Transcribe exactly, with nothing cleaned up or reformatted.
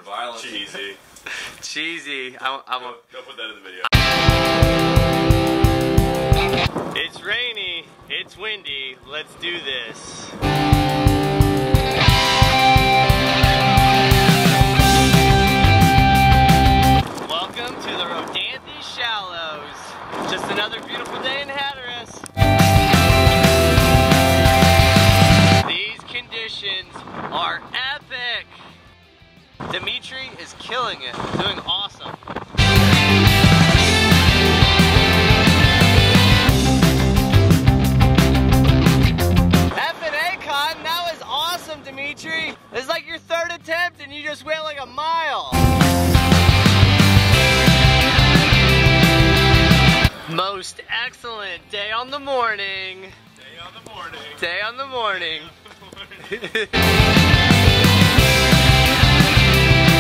violence. Cheesy. Cheesy. I'm, I'm a... Don't put that in the video. It's rainy. It's windy. Let's do this. Welcome to the Rodanthe Shallows. Just another beautiful day in Hatteras. These conditions are epic. Dimitri is killing it, doing awesome. F and A con, that was awesome, Dimitri. It's like your third attempt and you just went like a mile. Most excellent day on the morning. Day on the morning. Day on the morning. Day on the morning.